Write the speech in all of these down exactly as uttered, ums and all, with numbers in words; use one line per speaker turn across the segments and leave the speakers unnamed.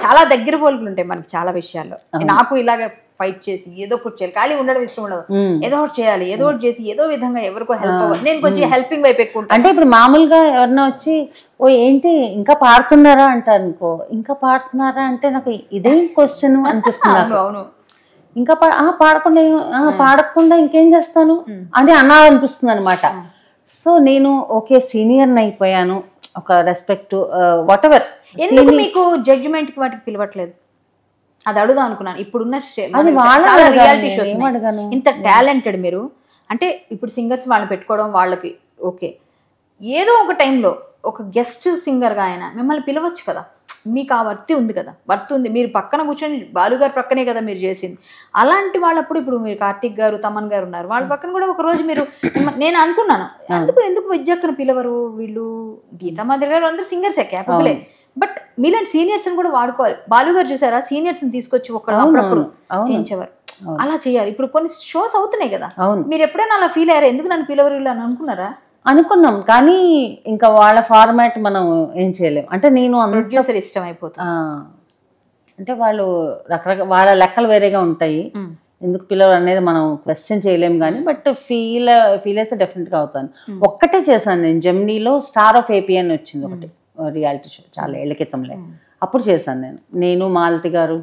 చాలా దగ్గర పోలికలు ఉంటాయి మనకి చాలా విషయాల్లో. నాకు ఇలాగే ఫైట్ చేసి ఏదో ఒకటి చేయాలి, ఖాళీ ఉండడం ఇష్టం ఉండదు, ఏదో ఒకటి చేయాలి, ఏదో ఒకటి చేసి ఏదో విధంగా ఎవరికో హెల్ప్ అవ్వాలి. నేను కొంచెం హెల్పింగ్ వైపు ఎక్కువ.
అంటే ఇప్పుడు మామూలుగా ఎవరన్నా వచ్చి ఓ ఏంటి ఇంకా పాడుతున్నారా అంటారు అనుకో, ఇంకా పాడుతున్నారా అంటే నాకు ఇదేం క్వశ్చన్ అనిపిస్తుంది.
అవును,
ఇంకా పాడకుండా పాడకుండా ఇంకేం చేస్తాను అని అనాలనిపిస్తుంది అనమాట. సో నేను ఓకే సీనియర్ని అయిపోయాను, ఒక రెస్పెక్ట్ వాట్ ఎవర్.
ఎందుకు మీకు జడ్జిమెంట్ కి వాటికి పిలవట్లేదు? అది అడుగుదాం అనుకున్నాను. ఇప్పుడున్న రియాలిటీ షోస్ ఇంత టాలెంటెడ్ మీరు, అంటే ఇప్పుడు సింగర్స్ వాళ్ళని పెట్టుకోవడం వాళ్ళకి ఓకే, ఏదో ఒక టైంలో ఒక గెస్ట్ సింగర్గా ఆయన మిమ్మల్ని పిలవచ్చు కదా, మీకు ఆ వర్తి ఉంది కదా, వర్తి ఉంది, మీరు పక్కన కూర్చొని బాలుగారు పక్కనే కదా మీరు చేసింది. అలాంటి వాళ్ళప్పుడు ఇప్పుడు మీరు కార్తీక్ గారు తమన్ గారు ఉన్నారు, వాళ్ళ పక్కన కూడా ఒక రోజు మీరు, నేను అనుకున్నాను ఎందుకు ఎందుకు విద్యక్కను పిలవరు వీళ్ళు, గీతా మాధురి గారు అందరూ సింగర్సే క్యాపబులే, బట్ మీలాంటి సీనియర్స్ ని కూడా వాడుకోవాలి. బాలుగారు చూసారా సీనియర్స్ ని తీసుకొచ్చి ఒకళ్ళు అప్పుడప్పుడు చేయించేవారు, అలా చేయాలి. ఇప్పుడు కొన్ని షోస్ అవుతున్నాయి కదా, మీరు ఎప్పుడైనా అలా ఫీల్ అయ్యారా ఎందుకు నన్ను పిలవరు అని అనుకున్నారా?
అనుకున్నాం, కానీ ఇంకా వాళ్ళ ఫార్మాట్ మనం ఏం చేయలేం. అంటే నేను
ప్రొడ్యూసర్ ఇష్టం అయిపోతుంది,
అంటే వాళ్ళు రకరకాల వాళ్ళ లెక్కలు వేరేగా ఉంటాయి, ఎందుకు పిలవరు అనేది మనం క్వశ్చన్ చేయలేము. కానీ బట్ ఫీల్ ఫీల్ అయితే డెఫినెట్గా అవుతాను. ఒక్కటే చేశాను నేను, జెమినీలో స్టార్ ఆఫ్ ఏపీ అని వచ్చింది ఒకటి రియాలిటీ షో, చాలా ఏళ్ళ క్రితంలే, అప్పుడు చేశాను నేను నేను మాలతి గారు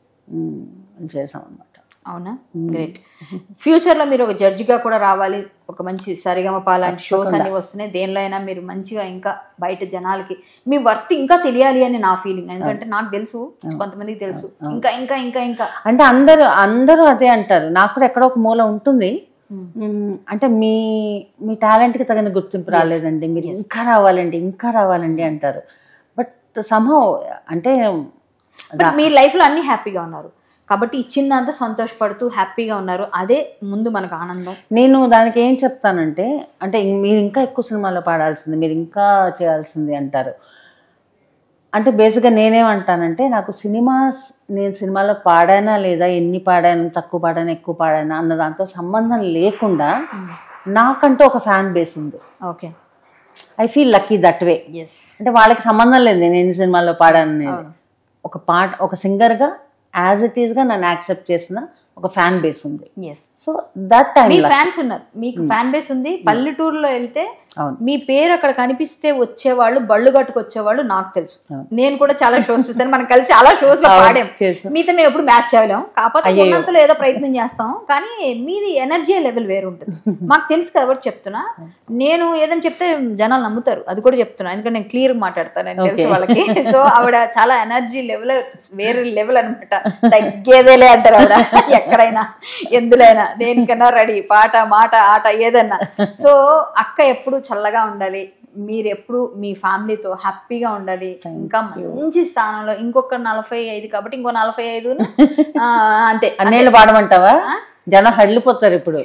చేసాం అనమాట.
అవునా, గ్రేట్. ఫ్యూచర్లో మీరు ఒక జడ్జిగా కూడా రావాలి, ఒక మంచి సరిగమప లాంటి షోస్ అన్ని వస్తున్నాయి, దేనిలో అయినా మీరు మంచిగా ఇంకా బయట జనాలకి మీ వర్త్ ఇంకా తెలియాలి అని నా ఫీలింగ్. ఎందుకంటే నాకు తెలుసు, కొంతమందికి తెలుసు, ఇంకా ఇంకా ఇంకా ఇంకా
అంటే అందరూ అందరూ అదే అంటారు. నాకు కూడా ఎక్కడో ఒక మూల ఉంటుంది, అంటే మీ మీ టాలెంట్కి తగిన గుర్తింపు రాలేదండి, మీరు ఇంకా రావాలండి ఇంకా రావాలండి అంటారు. బట్ సమ్హౌ అంటే
మీ లైఫ్లో అన్ని హ్యాపీగా ఉన్నారు కాబట్టి ఇచ్చిందంతా సంతోషపడుతూ హ్యాపీగా ఉన్నారు, అదే ముందు మనకు ఆనందం.
నేను దానికి ఏం చెప్తానంటే, అంటే మీరు ఇంకా ఎక్కువ సినిమాలో పాడాల్సింది, మీరు ఇంకా చేయాల్సింది అంటారు. అంటే బేసిక్గా నేనేమంటానంటే, నాకు సినిమాస్ నేను సినిమాలో పాడానా లేదా, ఎన్ని పాడాను, తక్కువ పాడాను, ఎక్కువ పాడానా అన్న దాంతో సంబంధం లేకుండా నాకంటూ ఒక ఫ్యాన్ బేస్ ఉంది.
Okay,
I feel lucky that way. అంటే వాళ్ళకి సంబంధం లేదు నేను ఎన్ని సినిమాల్లో పాడాను అనేది, ఒక పాట ఒక సింగర్గా యాజ్ ఇట్ ఈస్గా నన్ను యాక్సెప్ట్ చేసిన ఒక ఫ్యాన్ బేస్ ఉంది. సో దట్ టైం
ఫ్యాన్స్ ఉన్నారు, మీకు ఫ్యాన్ బేస్ ఉంది. పల్లెటూరులో వెళ్తే మీ పేరు అక్కడ కనిపిస్తే వచ్చేవాళ్ళు, బళ్ళు కట్టుకు వచ్చేవాళ్ళు నాకు తెలుసు. నేను కూడా చాలా షోస్ చూసాను, మనం కలిసి చాలా షోస్ లో పాడాం. మీతో మేము ఎప్పుడు మ్యాచ్ అవ్వలేం, కాకపోతే ఉన్నంతలో ఏదో ప్రయత్నం చేస్తాం, కానీ మీది ఎనర్జీ లెవెల్ వేరు ఉంటుంది. మాకు తెలుసు కాబట్టి చెప్తున్నా, నేను ఏదని చెప్తే జనాలు నమ్ముతారు, అది కూడా చెప్తున్నా, ఎందుకంటే నేను క్లియర్ మాట్లాడతాను, నేను తెలుసు వాళ్ళకి. సో ఆవిడ చాలా ఎనర్జీ లెవెల్ వేరే లెవెల్ అనమాట, తగ్గేదేలే అంటారు ఆవిడ, ఎక్కడైనా ఎందులైనా దేనికన్నా రెడీ, పాట మాట ఆట ఏదన్నా. సో అక్క ఎప్పుడు చల్లగా ఉండాలి, మీరు ఎప్పుడు మీ ఫ్యామిలీతో హ్యాపీగా ఉండాలి, ఇంకా మంచి స్థానంలో. ఇంకొక నలభై ఐదు కాబట్టి ఇంకో నలభై ఐదు అంతే.
అన్నేళ్ళు పాడమంటావా? జనం హడిలిపోతారు ఇప్పుడు,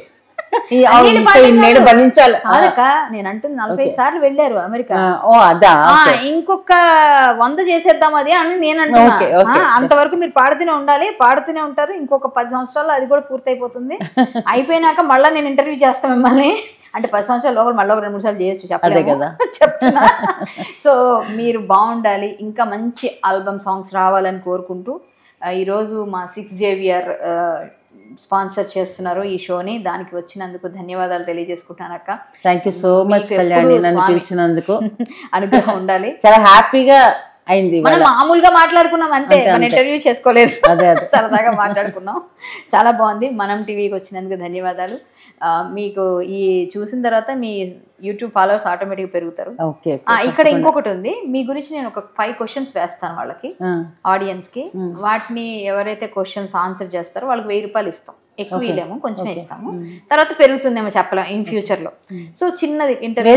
భరించాలి.
కాదక్క, నేను అంటుంది నలభై సార్లు వెళ్ళారు అమెరికా, ఇంకొక వంద చేసేద్దాం అది అని నేను అంటున్నా. అంతవరకు మీరు పాడుతూనే ఉండాలి, పాడుతూనే ఉంటారు. ఇంకొక పది సంవత్సరాలు అది కూడా పూర్తయిపోతుంది. అయిపోయినాక మళ్ళీ నేను ఇంటర్వ్యూ చేస్తాను మిమ్మల్ని. అంటే పది సంవత్సరాల లోపల మళ్ళీ ఒక రెండు మూడు సార్లు చేయొచ్చు, చెప్పలేదు కదా చెప్తున్నా. సో మీరు బాగుండాలి, ఇంకా మంచి ఆల్బమ్ సాంగ్స్ రావాలని కోరుకుంటూ, ఈరోజు మా సిక్స్ జేవియర్ స్పాన్సర్ చేస్తున్నారు ఈ షోని, దానికి వచ్చినందుకు ధన్యవాదాలు తెలియజేసుకుంటాను అక్క.
Thank you so much Kalyani, నన్ను పిలిచినందుకు.
అనుగ్రహం ఉండాలి.
చాలా హ్యాపీగా అయింది,
మనం మామూలుగా మాట్లాడుకున్నాం అంతే, మన ఇంటర్వ్యూ చేసుకోలేదు, సరదాగా మాట్లాడుకున్నాం. చాలా బాగుంది. మనం టీవీకి వచ్చినందుకు ధన్యవాదాలు. మీకు ఈ చూసిన తర్వాత మీ యూట్యూబ్ ఫాలోవర్స్ ఆటోమేటిక్గా పెరుగుతారు. ఇక్కడ ఇంకొకటి ఉంది, మీ గురించి నేను ఒక ఫైవ్ క్వశ్చన్స్ వేస్తాను వాళ్ళకి, ఆడియన్స్ కి. వాటిని ఎవరైతే క్వశ్చన్స్ ఆన్సర్ చేస్తారో వాళ్ళకి వెయ్యి రూపాయలు ఇస్తాం, ఎక్కువ ఇదేమో కొంచెం ఇస్తాము, తర్వాత పెరుగుతుందేమో చెప్పలేం ఇన్ ఫ్యూచర్ లో. సో చిన్నది ఇంటర్వ్యూ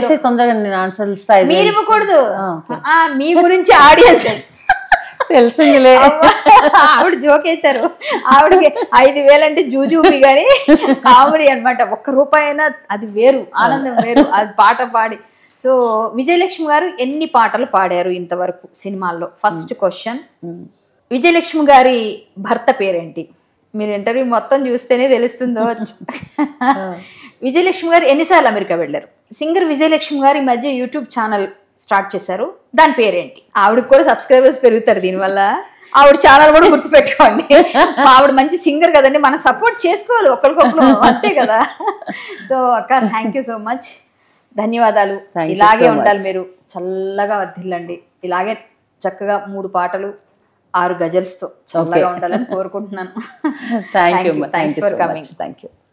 మీరు ఇవ్వకూడదు, మీ గురించి ఆడియన్స్
తెలిసిందిలే.
ఆవిడ జోకేశారు, ఆవిడకి ఐదు వేలు అంటే జూజూబి గానీ కామెడీ అనమాట. ఒక్క రూపాయి అయినా అది వేరు, ఆనందం వేరు, అది పాట పాడి. సో విజయలక్ష్మి గారు ఎన్ని పాటలు పాడారు ఇంతవరకు సినిమాల్లో? ఫస్ట్ క్వశ్చన్, విజయలక్ష్మి గారి భర్త పేరేంటి? మీరు ఇంటర్వ్యూ మొత్తం చూస్తేనే తెలుస్తుందో. విజయలక్ష్మి గారు ఎన్నిసార్లు అమెరికా వెళ్ళారు? సింగర్ విజయలక్ష్మి గారు ఈ మధ్య యూట్యూబ్ ఛానల్ స్టార్ట్ చేశారు, దాని పేరేంటి? ఆవిడకి కూడా సబ్స్క్రైబర్స్ పెరుగుతారు దీనివల్ల. ఆవిడ ఛానల్ కూడా గుర్తుపెట్టుకోండి. ఆవిడ మంచి సింగర్ కదండి, మనం సపోర్ట్ చేసుకోవాలి ఒకరికొకరు, అంతే కదా. సో అక్క థ్యాంక్ యూ సో మచ్, ధన్యవాదాలు. ఇలాగే ఉండాలి మీరు, చల్లగా వర్ధిల్లండి, ఇలాగే చక్కగా మూడు పాటలు ఆరు గజల్స్తో చల్లగా ఉండాలని కోరుకుంటున్నాను.
Thank you
thanks for coming.
Thank you.